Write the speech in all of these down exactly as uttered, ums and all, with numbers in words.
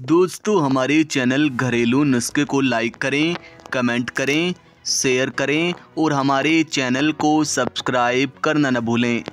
दोस्तों हमारे चैनल घरेलू नुस्खे को लाइक करें, कमेंट करें, शेयर करें और हमारे चैनल को सब्सक्राइब करना न भूलें।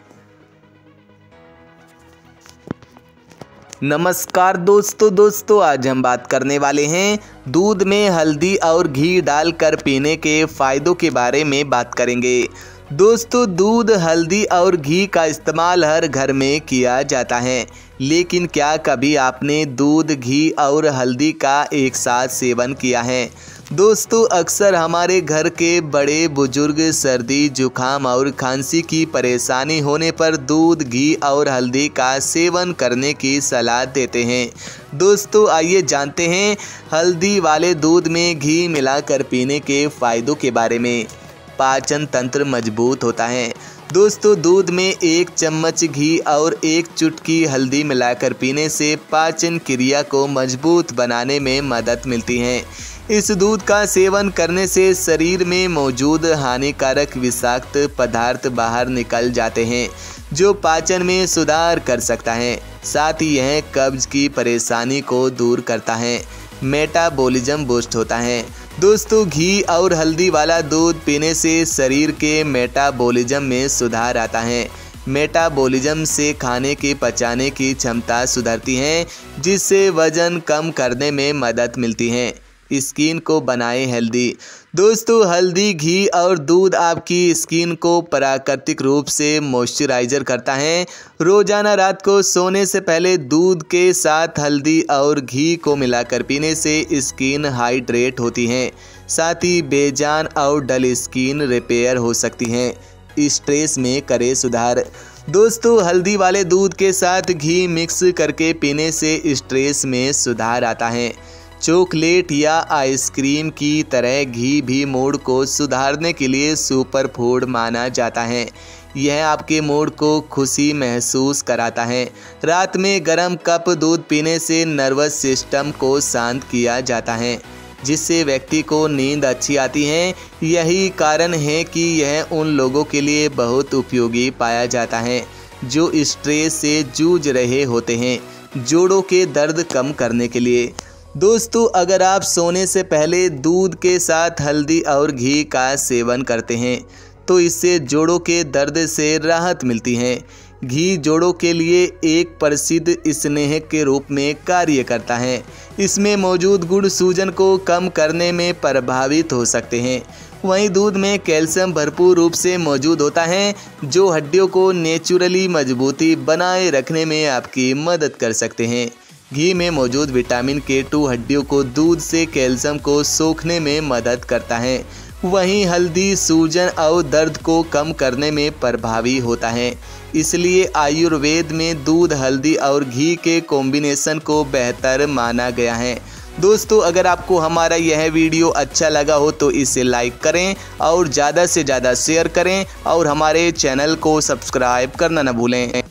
नमस्कार दोस्तों दोस्तों आज हम बात करने वाले हैं दूध में हल्दी और घी डालकर पीने के फ़ायदों के बारे में बात करेंगे। दोस्तों दूध, हल्दी और घी का इस्तेमाल हर घर में किया जाता है, लेकिन क्या कभी आपने दूध, घी और हल्दी का एक साथ सेवन किया है? दोस्तों अक्सर हमारे घर के बड़े बुजुर्ग सर्दी, जुखाम और खांसी की परेशानी होने पर दूध, घी और हल्दी का सेवन करने की सलाह देते हैं। दोस्तों आइए जानते हैं हल्दी वाले दूध में घी मिलाकर पीने के फ़ायदों के बारे में। पाचन तंत्र मजबूत होता है। दोस्तों दूध में एक चम्मच घी और एक चुटकी हल्दी मिलाकर पीने से पाचन क्रिया को मजबूत बनाने में मदद मिलती है। इस दूध का सेवन करने से शरीर में मौजूद हानिकारक विषाक्त पदार्थ बाहर निकल जाते हैं, जो पाचन में सुधार कर सकता है। साथ ही यह कब्ज की परेशानी को दूर करता है, मेटाबॉलिज्म बूस्ट होता है। दोस्तों घी और हल्दी वाला दूध पीने से शरीर के मेटाबॉलिज्म में सुधार आता है। मेटाबॉलिज्म से खाने के पचाने की क्षमता सुधरती है, जिससे वजन कम करने में मदद मिलती है। स्किन को बनाए हेल्दी। दोस्तों हल्दी, घी और दूध आपकी स्किन को प्राकृतिक रूप से मॉइस्चराइजर करता है। रोजाना रात को सोने से पहले दूध के साथ हल्दी और घी को मिलाकर पीने से स्किन हाइड्रेट होती है। साथ ही बेजान और डल स्किन रिपेयर हो सकती है। स्ट्रेस में करे सुधार। दोस्तों हल्दी वाले दूध के साथ घी मिक्स करके पीने से स्ट्रेस में सुधार आता है। चॉकलेट या आइसक्रीम की तरह घी भी मूड को सुधारने के लिए सुपर फूड माना जाता है। यह आपके मूड को खुशी महसूस कराता है। रात में गर्म कप दूध पीने से नर्वस सिस्टम को शांत किया जाता है, जिससे व्यक्ति को नींद अच्छी आती है। यही कारण है कि यह उन लोगों के लिए बहुत उपयोगी पाया जाता है जो स्ट्रेस से जूझ रहे होते हैं। जोड़ों के दर्द कम करने के लिए। दोस्तों अगर आप सोने से पहले दूध के साथ हल्दी और घी का सेवन करते हैं तो इससे जोड़ों के दर्द से राहत मिलती है। घी जोड़ों के लिए एक प्रसिद्ध स्नेह के रूप में कार्य करता है। इसमें मौजूद गुण सूजन को कम करने में प्रभावित हो सकते हैं। वहीं दूध में कैल्शियम भरपूर रूप से मौजूद होता है, जो हड्डियों को नेचुरली मजबूती बनाए रखने में आपकी मदद कर सकते हैं। घी में मौजूद विटामिन के टू हड्डियों को दूध से कैल्शियम को सोखने में मदद करता है। वहीं हल्दी सूजन और दर्द को कम करने में प्रभावी होता है। इसलिए आयुर्वेद में दूध, हल्दी और घी के कॉम्बिनेशन को बेहतर माना गया है। दोस्तों अगर आपको हमारा यह वीडियो अच्छा लगा हो तो इसे लाइक करें और ज़्यादा से ज़्यादा शेयर करें और हमारे चैनल को सब्सक्राइब करना न भूलें।